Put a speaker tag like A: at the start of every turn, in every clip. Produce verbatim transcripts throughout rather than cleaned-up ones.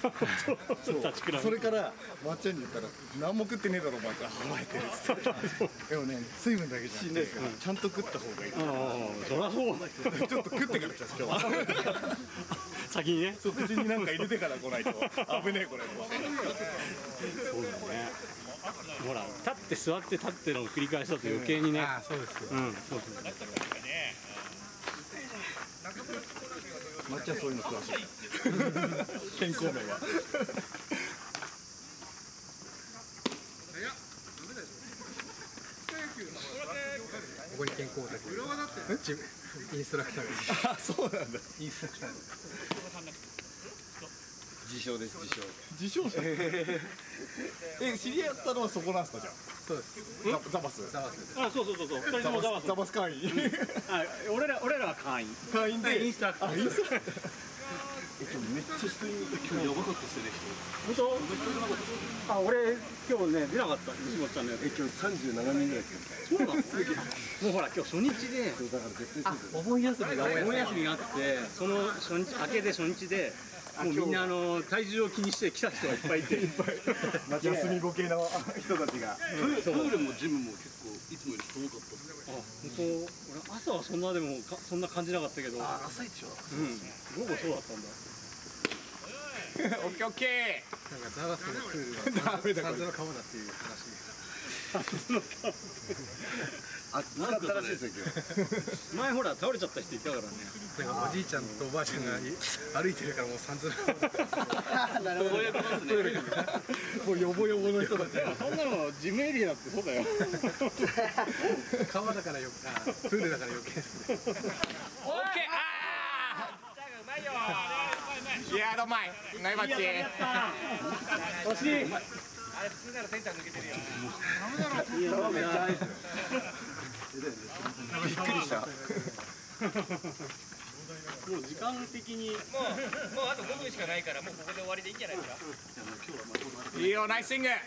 A: それからまっちゃんに言ったら何も食ってねえだろお前から腹減ってるっつってでもね水分だけじゃなくてちゃんと食った方がいい。
B: そりゃそう
A: ちょっと食ってから来た今日は
B: 先にね、
A: 口になんか入れてから来ないと危ねえこれ。
B: そうだね。ほら立って座って立ってのを繰り返したと余計にね。
C: ああそうですよ。
B: うんそうそう。
A: 抹茶そういうの詳しい。健康面は。
C: ここに健康オタクジムインストラクターが。
A: あ、そうなんだ。
C: インストラクター。
A: 自称です自称。自称者。え、知り合ったのはそこなんですかじゃあ。
C: そうです。
A: ザバス。
C: ザバス。
B: あ、そうそうそうそう。二人ともザバス。
A: ザバス会員。
B: あ、俺ら俺らは会員。
A: 会員で
B: インストラクター。
A: インストラクター。え、今日めっちゃ人いる。今日やばかったっすね人。
B: 本当？あ、俺今日ね出なかった西本ちゃんのやつ。
A: え、今日三十七人ぐらい来てる。
B: そうなの？もうほら今日初日で。
A: そうだから絶対そうだよ。
C: お盆休みが
B: お盆休みがあって、その初日明けで初日で。もうみんなあの体重を気にして来た人がいっぱいいて、いっぱい
A: 休みご系の人たちが。
D: トイレもジムも結構いつもより遠かったです。
B: あ、本当。俺朝はそんなでもかそんな感じなかったけど。
D: あ、朝一は。
B: うん。午後そうだったんだ。
A: オッケーオッケ
C: ー。なんかザバスのプールはサンズの川だっていう話。
B: サンズの川。
A: 暑かったらしいですよ
B: 前ほら倒れちゃった人いたからね。
C: なんかおじいちゃんとおばあちゃんが歩いてるからもうサンズの川。
D: なるほど。そういうことですね。
A: もうヨボヨボの人たち。
B: そんなのジムエリアだってそうだよ。
C: 川だからよく、あ、プールだから余計ですね。
A: オッケー。ああ。いや、うまい。ナイバッチ。
B: 惜しい。
E: あれ普通ならセンター抜けてるよ。
B: いやダメだ。
A: びっくりした。
B: もう時間的にも
E: うもうあとごふんしかないからもうここで終わりでいいんじゃないですか。
A: いいよナイススイング。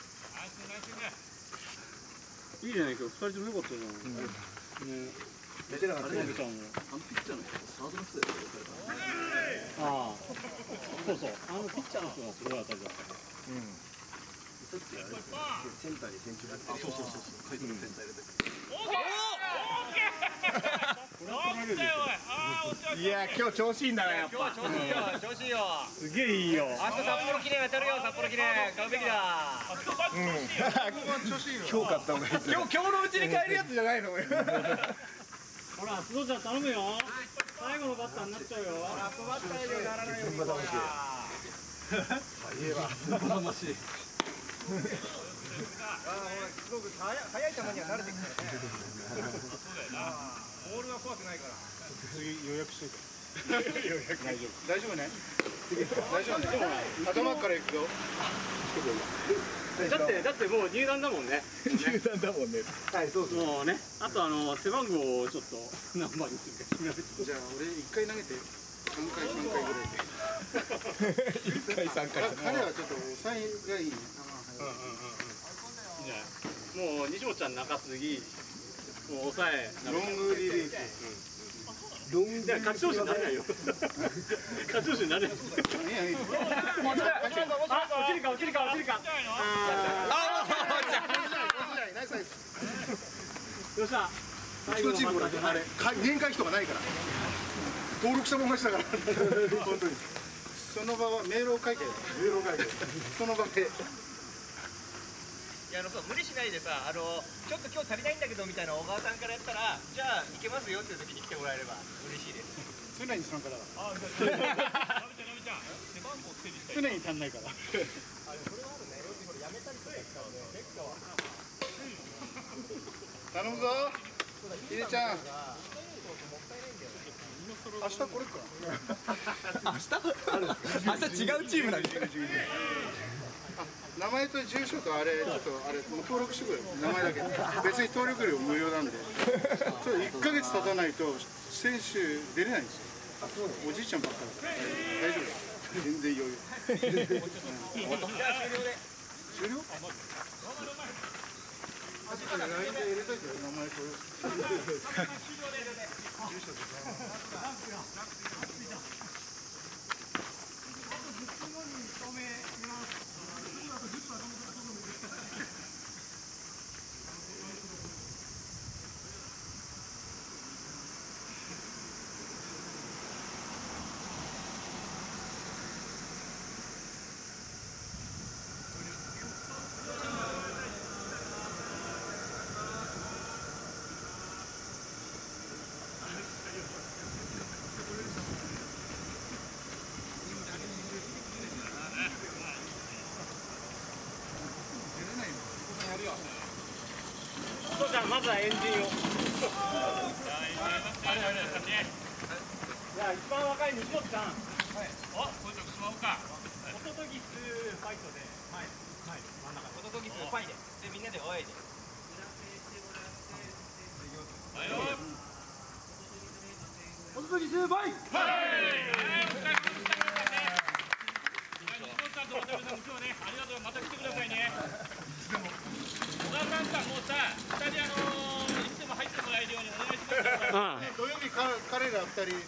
B: いいじゃないか。二人とも良かったじゃん。ね。
A: 出てなかった。
B: ちゃんも。
D: あのピッチャーのサードの人で。
B: ああ。そうそう。あのピッチャーの人がすごい当たりだった。
A: うん。
D: さっきあれセンターにセンチュラー。あ、そうそうそうそう。回答のセンター入れて。
A: いや今日調子いいんだねやっぱ。
E: 今日調子いいよ調子いいよ。
B: すげえいいよ。
E: 明日札幌記念やってるよ札幌記念買うべきだ。
A: 今日買った方がいい。今日今日のうちに買えるやつじゃないの。ほ
B: ら須藤ちゃん頼むよ。最後のバッターになっちゃうよ。
E: ラップバッターにならないよ。
A: 全部魂。
D: 全部魂。
E: すごく速い球には慣れてきたよね。ボールは怖くないから。
A: 次予約しといて。
E: 予約大丈夫。大丈夫ね。
A: 大丈夫ね。頭から行くよ。
B: だってだってもう入団だもんね。
A: 入団だもんね。はいそうそう。
B: もうね。あとあの背番号をちょっと何番にするか決めないと。
D: じゃあ俺一回投げて三回三回ぐらいで。
A: 一回三回。
D: 彼はちょっと抑えがいい。
B: もう西本ちゃん中継ぎ、もう抑え、
D: ロングリリーフ。
A: ロング。
B: いや勝ち投手になれないよ。勝ち投手になれない。
D: いやいい。
B: あ、落ちるか落ちるか落ちるか。
A: ああ。
D: ナイスナイス。
B: よっしゃ。
D: うちのチームほらあれ限界人がないから。登録したもん勝ちだから。本当に。その場はメールを書いて。メールを書いて。その場で。
E: いやあのそう無理しないでさあのちょっと今日足りないんだけどみたいな小川さんからやったらじゃあ行けますよっていう時に来てもらえれば嬉しいです。
D: 常に参加だから。
E: あ、じゃあ背番号整理したい。
D: 常に足んないから。
E: あ、でもそれはあるね。よくこれやめたりとかしたらね、結果は。
D: 頼むぞ。ひでちゃん。明日これか。
A: 明日？明日違うチームなんですよ。
D: 名前と住所とあれちょっとあれもう登録してくれ。名前だけ。別に登録料無料なんで。それいっかげつ経たないと選手出れないんですよ。おじいちゃんばっかだから。大丈夫。全然余裕。
E: じゃあ終了で。
D: 終了？あとから ライン で入れといて名前と住所とか。
B: ずはエンジンを。じゃあ一番若い西本さん。お、これしまおうか。ホトトギスファイトで、はいはい真ん中。
E: ホトトギスファイで、でみんなで泳いで。
B: ホトトギスファイ。はい。
F: 西本さんと渡辺さんも今日ね、ありがとう、また来てくださいね。小田さんさ、もうさ、ふたりあのいつでも入ってもらえるようにお願いしますよ。
B: ああ。
D: 土曜日か彼らふたり